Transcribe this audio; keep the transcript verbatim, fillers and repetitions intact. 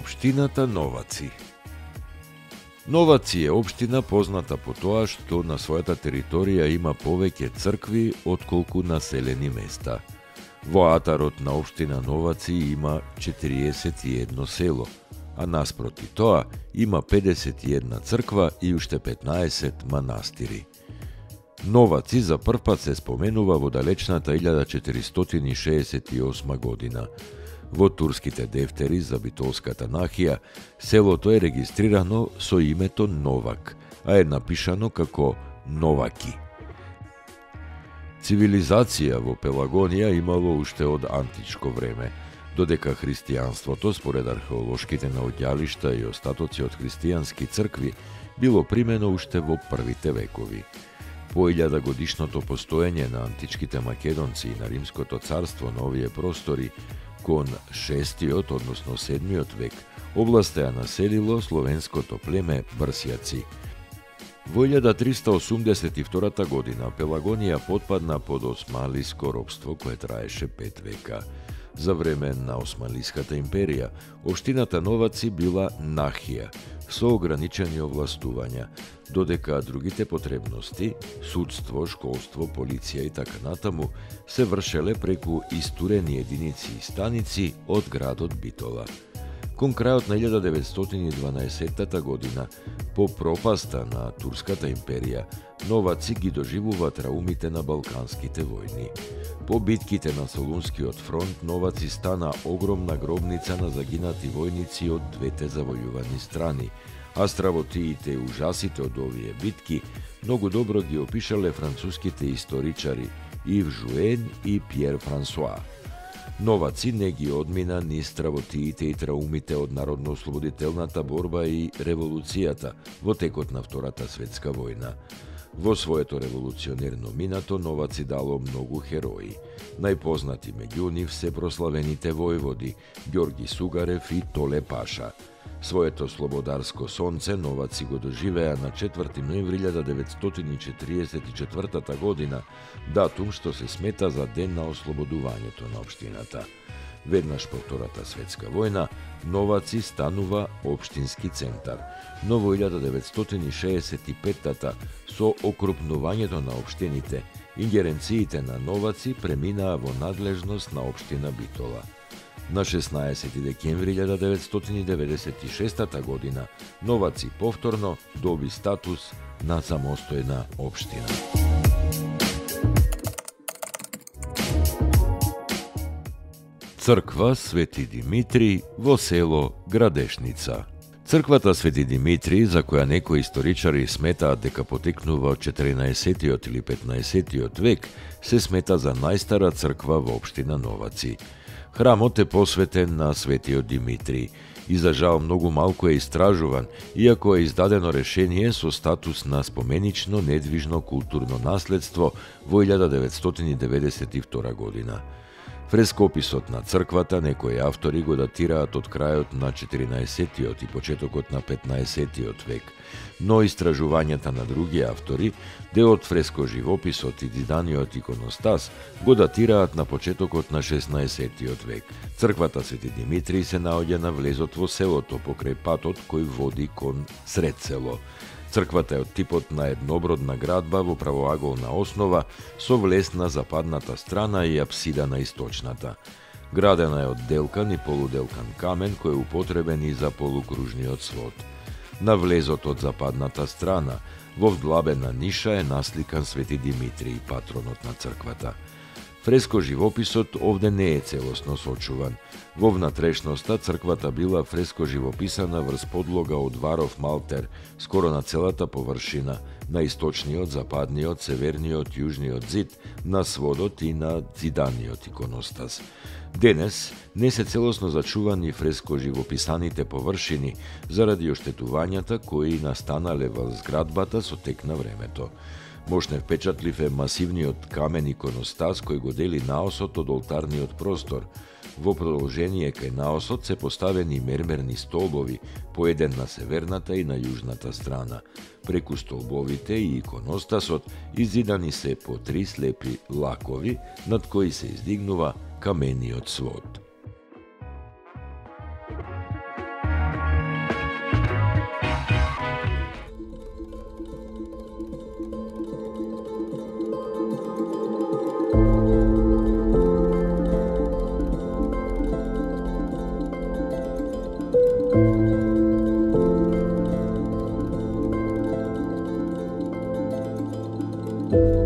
Општината Новаци. Новаци е општина позната по тоа што на својата територија има повеќе цркви отколку населени места. Во атарот на општина Новаци има четириесет и едно село, а наспроти тоа има педесет и една црква и уште петнаесет манастири. Новаци за првпат се споменува во далечната илјада четиристотини и шеесет и осма година. Во турските дефтери за битолската нахија, селото е регистрирано со името Новак, а е напишано како Новаки. Цивилизација во Пелагонија имало уште од античко време, додека христијанството, според археолошките наоѓалишта и остатоци од христијански цркви, било примено уште во првите векови. По илјада годишното постоење на античките македонци и на Римското царство на овие простори, кон шестиот, односно седмиот век, областа ја населило словенското племе Брсјаци. Во илјада триста осумдесет и втора година Пелагонија потпадна под османлиско робство кое траеше пет века. За време на Османлиската империја, општината Новаци била нахија, со ограничени овластувања, додека другите потребности, судство, школство, полиција и така натаму, се вршеле преку истурени единици и станици од градот Битола. Кон крајот на илјада деветстотини и дванаесеттата година, по пропаста на Турската империја, Новаци ги доживува траумите на Балканските војни. По битките на Солунскиот фронт, Новаци стана огромна гробница на загинати војници од двете завојувани страни, а стравотиите и ужасите од овие битки многу добро ги опишале француските историчари Ив Жуен и Пјер Франсуа. Новаци не ги одмина ни стравотиите и траумите од народно-ослободителната борба и револуцијата во текот на Втората светска војна. Во своето револуционерно минато Новаци дало многу херои. Најпознати меѓу нив се прославените војводи Ѓорги Сугарев и Толе Паша. Своето слободарско сонце Новаци го доживеа на четврти ноември илјада деветстотини четириесет и четвртата година, датум што се смета за ден на ослободувањето на општината. Веднаш по Втората светска војна, Новаци станува општински центар, но во илјада деветстотини шеесет и петата со окрупнувањето на општините, ингеренциите на Новаци преминаа во надлежност на општина Битола. На шеснаесети декември илјада деветстотини деветдесет и шестата година Новаци повторно доби статус на самостојна општина. Црква Свети Димитри во село Градешница. Црквата Свети Димитри, за која некои историчари сметаат дека потекнува од четиринаесеттиот или петнаесеттиот век, се смета за најстара црква во општина Новаци. Храмот е посветен на Светиот Димитри и за жал многу малку е истражуван, иако е издадено решение со статус на споменично недвижно културно наследство во илјада деветстотини деветдесет и втора година. Фрескописот на црквата некои автори го датираат од крајот на четиринаесеттиот и почетокот на петнаесеттиот век, но истражувањата на други автори, деот фрескоживописот и зиданиот иконостас го датираат на почетокот на шеснаесеттиот век. Црквата Свети Димитри се наоѓа на влезот во селото покрај патот кој води кон сред село. Црквата е од типот на еднобродна градба во правоаголна основа со влез на западната страна и апсида на источната. Градена е од делкан и полуделкан камен кој е употребен и за полукружниот свод. На влезот од западната страна, во вдлабена ниша е насликан Свети Димитри, патронот на црквата. Фрескоживописот овде не е целосно сочуван. Во внатрешноста црквата била фрескоживописана врз подлога од варов малтер, скоро на целата површина, на источниот, западниот, северниот, јужниот зид, на сводот и на зиданиот иконостас. Денес не се целосно зачувани фрескоживописаните површини заради оштетувањата кои настанале во зградбата со тек на времето. Мощне впечатлив е масивниот камен иконостас кој го дели наосот од олтарниот простор. Во продолжение кај наосот се поставени мермерни столбови, по еден на северната и на јужната страна. Преку столбовите и иконостасот изидани се по три слепи лакови, над кои се издигнува камениот свод. Thank you.